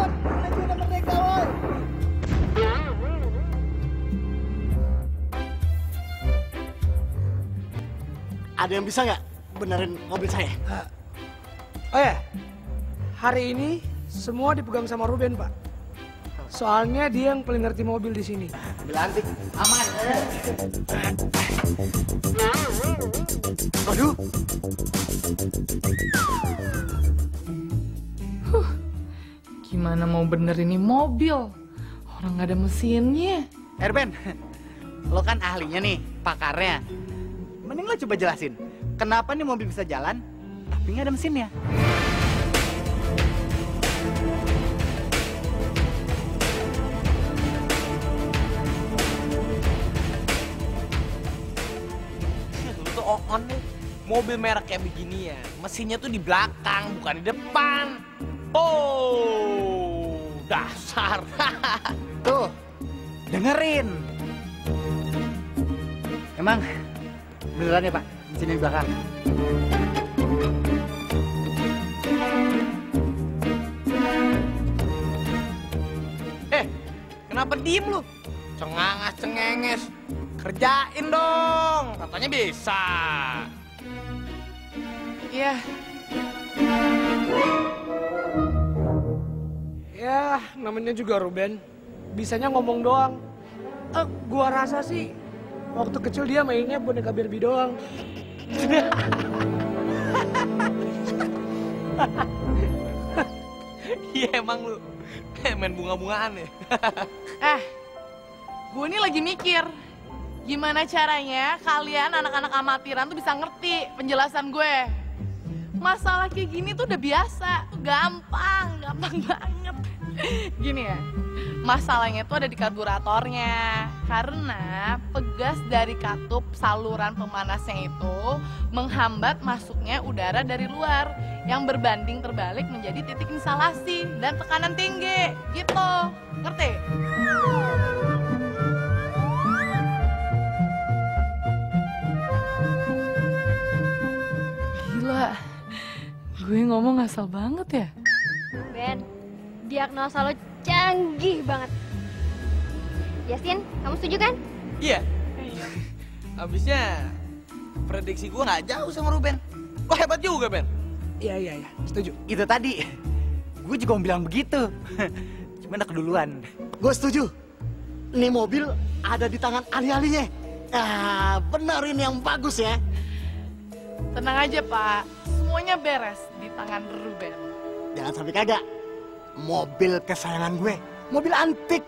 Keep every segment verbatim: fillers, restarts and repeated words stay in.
Ruben, Ruben udah merdeka, woy. Ada yang bisa nggak benerin mobil saya? Oh ya, hari ini semua dipegang sama Ruben, Pak. Soalnya dia yang paling ngerti mobil di sini. Mobil antik, aman. Aduh. Huh, gimana mau bener ini mobil? Orang nggak ada mesinnya. Erben, lo kan ahlinya nih, pakarnya. Mending lo coba jelasin, kenapa nih mobil bisa jalan, tapi nggak ada mesinnya? Lu tuh on nih, mobil merek kayak begini ya, mesinnya tuh di belakang, bukan di depan. Oh, dasar. Tuh, dengerin. Emang beneran ya Pak, mesinnya di belakang? Eh, kenapa diem lu? Cengangas cengenges. Kerjain dong, katanya bisa. Iya. Ya, namanya juga Ruben. Bisanya ngomong doang. Eh, gua rasa sih waktu kecil dia mainnya boneka Barbie doang. Iya emang lu, main bunga-bungaan ya. Eh, gue ini lagi mikir. Gimana caranya kalian anak-anak amatiran tuh bisa ngerti penjelasan gue. Masalah kayak gini tuh udah biasa, tuh gampang, gampang banget. Gini ya, masalahnya tuh ada di karburatornya. Karena pegas dari katup saluran pemanasnya itu menghambat masuknya udara dari luar yang berbanding terbalik menjadi titik instalasi dan tekanan tinggi. Gitu, ngerti? Gila, gue ngomong asal banget ya? Ben, diagnosa lo canggih banget. Yasin, kamu setuju kan? Iya. Habisnya prediksi gua nggak jauh sama Ruben. Kok hebat juga, Ben? Iya, iya, iya. Setuju. Itu tadi, gue juga mau bilang begitu. Cuma udah keduluan. Gue setuju. Ini mobil ada di tangan ahli-ahlinya. Ah, benar ini yang bagus ya. Tenang aja Pak, semuanya beres di tangan Ruben. Jangan sampai kagak. Mobil kesayangan gue, mobil antik.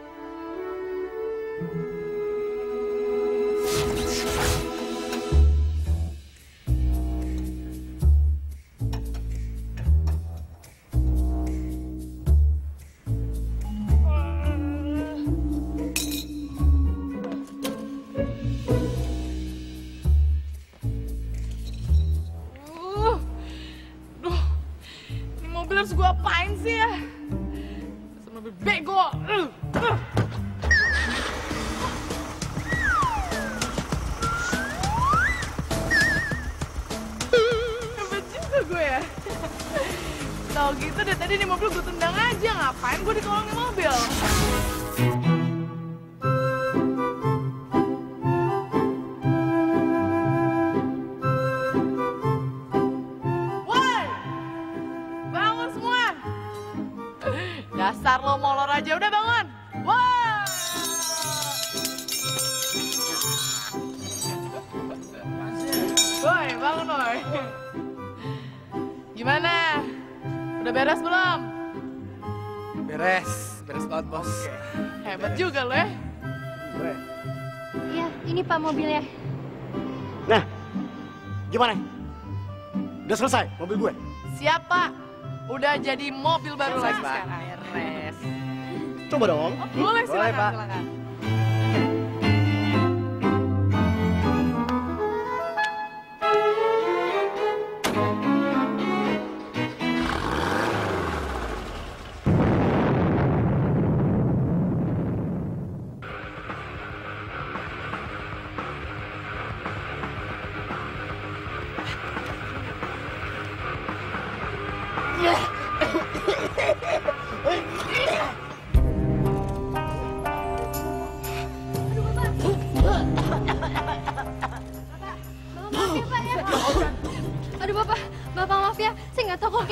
Uh, duh, ini mobil harus gue apain sih ya? Sama mobil bego. Uh, uh. Hebat juga gue ya. Tau gitu deh tadi di mobil gue tendang aja, ngapain gue ditolongin mobil? Woi, bangun semua. Dasar lo molor aja, udah bangun. Woi. Woi, bangun woi. Gimana? Udah beres belum? Beres, beres banget bos. Hebat juga lo ya. Iya, ini Pak mobilnya. Nah, gimana? Udah selesai mobil gue? Siapa? Udah jadi mobil baru lagi Pak. sekarang. Beres. Coba dong. Oh, boleh silakan, Pak. silakan.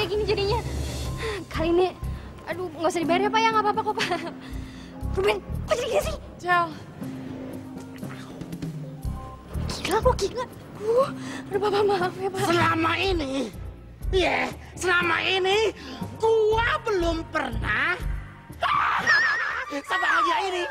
kayak gini jadinya. Kali ini, aduh nggak usah dibayar ya Pak ya, nggak apa-apa kok Pak. Ruben, kok jadi gini sih? Cel, Gila kok gila. Uh, aduh Papa maaf ya Pak. Selama ini, ya, selama ini gua belum pernah sebahagia ini.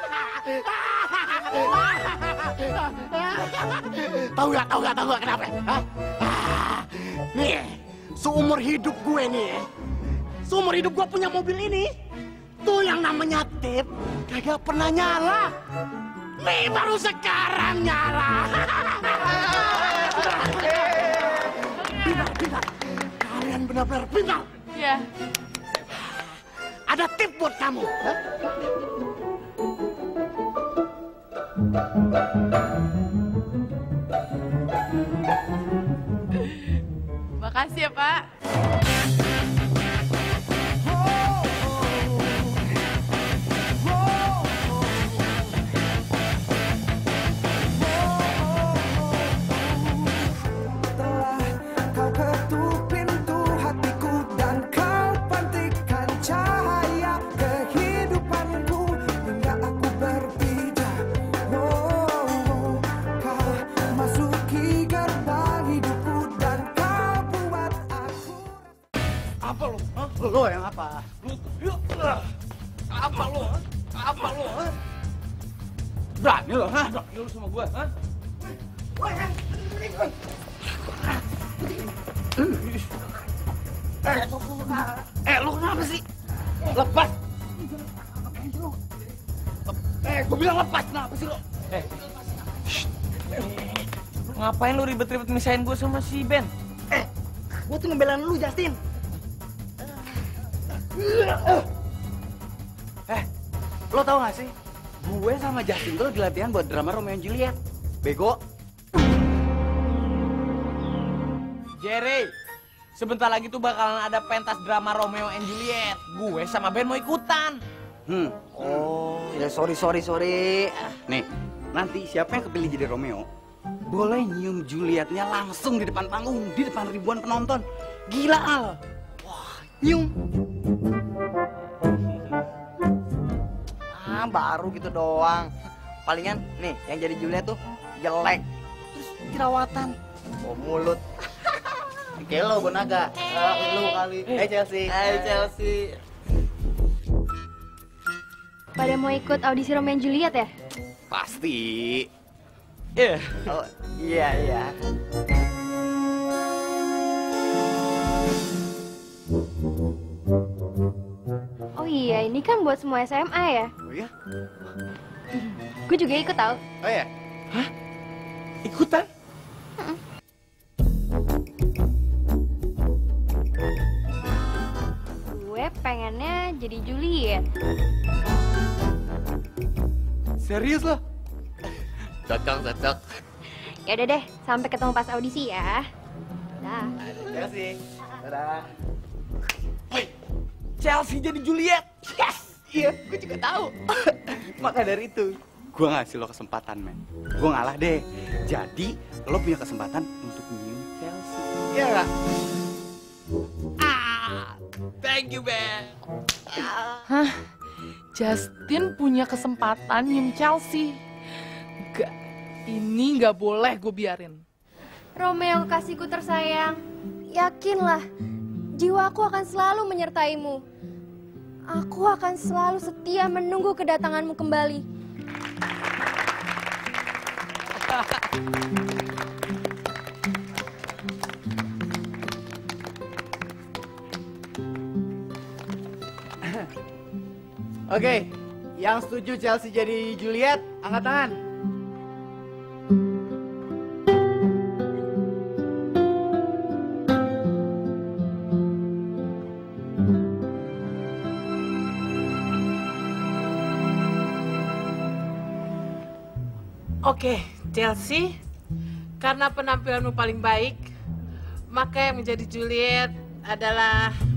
Tahu gak, tahu gak, tahu gak kenapa? Hah? Nih, seumur hidup gue nih, seumur hidup gue punya mobil ini, tuh yang namanya tip, kagak pernah nyala. Nih baru sekarang nyala. Pintar, pintar. Kalian benar-benar pintar. ya. Ada tip buat kamu. Hah? Makasih ya Pak. Kau ketuk pintu hatiku dan kau pantikan cahaya kehidupanku hingga aku berpijak. Oh, kau masuki gerbang hidupku dan kau buat aku. Apa lo? Hah? Lo yang apa? Lu, yuk, ah. Apa lo? Hah? Apa lo? Hah? Berani lo? Hah? Berani lo sama gue? Hah? Eh, eh, lu kenapa sih? Lepas. Eh, gue bilang lepas, kenapa sih lo? Eh, shh. Ngapain lu ribet-ribet misahin gue sama si Ben? Eh, gue tuh ngebelain lu, Justin. Eh, lo tau gak sih? Gue sama Justin tuh lagi latihan buat drama Romeo and Juliet. Bego. Jerry, sebentar lagi tuh bakalan ada pentas drama Romeo and Juliet. Gue sama Ben mau ikutan. Hmm. Oh, ya sorry, sorry, sorry. Nih, nanti siapa yang kepilih jadi Romeo, boleh nyium Julietnya langsung di depan panggung, di depan ribuan penonton. Gila, Al. Wah, nyium. Ah, baru gitu doang. Palingan nih yang jadi Juliet tuh jelek. Terus jerawatan. Oh, mulut. Kayak lo, Bonaga. Uh, lu kali. Hai Chelsea. Hai Chelsea. Pada mau ikut audisi Romeo and Juliet ya? Pasti. Eh, Oh, iya iya. Oh iya, ini kan buat semua S M A ya? Oh iya? Gue juga ikut tau. Oh iya? ikutan? Gue pengennya jadi Juliet. Serius lo? Cocok, cocok. Ya udah deh, sampai ketemu pas audisi ya. Dah. Chelsea. Dadah. Chelsea jadi Juliet. Yes! Iya, gue juga tahu. Maka dari itu, gue ngasih lo kesempatan, men. Gue ngalah deh. Jadi, lo punya kesempatan untuk nyium Chelsea. Iya nggak? Ah, thank you, Ben. Hah? Justin punya kesempatan nyium Chelsea. Gak, ini gak boleh gue biarin. Romeo kekasihku tersayang, yakinlah jiwaku akan selalu menyertaimu. Aku akan selalu setia menunggu kedatanganmu kembali. Oke, yang setuju Chelsea jadi Juliet, angkat tangan. Oke, Chelsea, karena penampilanmu paling baik, maka yang menjadi Juliet adalah